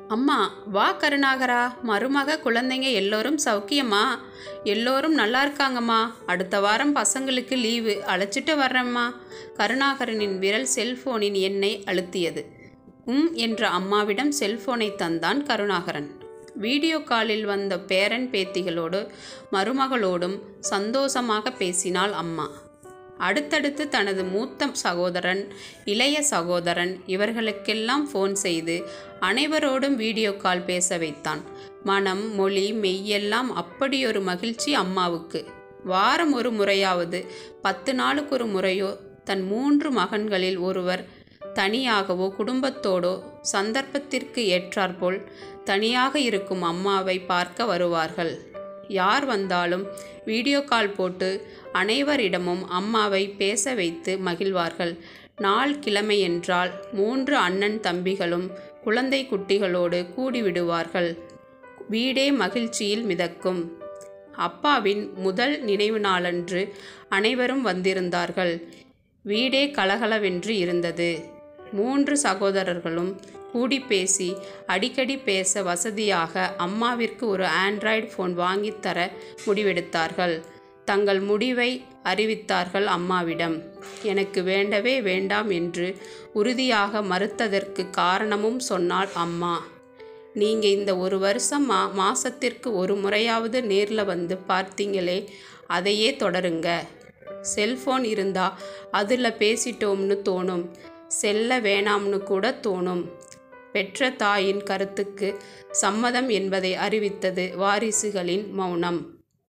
அம்மா வா கருணாகரா, மருமக குழந்தைங்க எல்லோரும் சௌக்கியமா? எல்லோரும் நல்லா இருக்காங்கம்மா. அடுத்த வாரம் பசங்களுக்கு லீவு, அழைச்சிட்டு வர்றேம்மா. கருணாகரனின் விரல் செல்போனின் எண்ணை அழுத்தியது. என்ற அம்மாவிடம் செல்போனை தந்தான் கருணாகரன். வீடியோ காலில் வந்த பேரன் பேத்திகளோடு மருமகளோடும் சந்தோஷமாக பேசினாள் அம்மா. அடுத்தடுத்து தனது மூத்த சகோதரன், இளைய சகோதரன் இவர்களுக்கெல்லாம் ஃபோன் செய்து அனைவரோடும் வீடியோ கால் பேச வைத்தான். மனம், மொழி, மெய்யெல்லாம் அப்படியொரு மகிழ்ச்சி அம்மாவுக்கு. வாரம் ஒரு முறையாவது, 10 நாளுக்கு ஒரு முறையோ தன் 3 மகன்களில் ஒருவர் தனியாகவோ குடும்பத்தோடோ சந்தர்ப்பத்திற்கு ஏற்றாற்போல் தனியாக இருக்கும் அம்மாவை பார்க்க வருவார்கள். யார் வந்தாலும் வீடியோ கால் போட்டு அனைவரிடமும் அம்மாவை பேச வைத்து மகிழ்வார்கள். நாள் கிழமை என்றால் 3 அண்ணன் தம்பிகளும் குழந்தை குட்டிகளோடு கூடிவிடுவார்கள். வீடே மகிழ்ச்சியில் மிதக்கும். அப்பாவின் முதல் நினைவு நாளன்று அனைவரும் வந்திருந்தார்கள். வீடே கலகலவென்று இருந்தது. 3 சகோதரர்களும் கூடி பேசி அடிக்கடி பேச வசதியாக அம்மாவிற்கு ஒரு ஆண்ட்ராய்டு ஃபோன் வாங்கித்தர முடிவெடுத்தார்கள். தங்கள் முடிவை அறிவித்தார்கள் அம்மாவிடம். எனக்கு வேண்டவே வேண்டாம் என்று உறுதியாக மறுத்ததற்கு காரணமும் சொன்னாள் அம்மா. நீங்க இந்த 1 வருஷம் மாசத்திற்கு ஒரு முறையாவது நேரில் வந்து பார்த்தீங்களே, அதையே தொடருங்க. செல்போன் இருந்தா அதில் பேசிட்டோம்னு தோணும், செல்ல வேணாம்னு கூட தோணும். பெற்ற தாயின் கருத்துக்கு சம்மதம் என்பதை அறிவித்தது வாரிசுகளின் மௌனம்.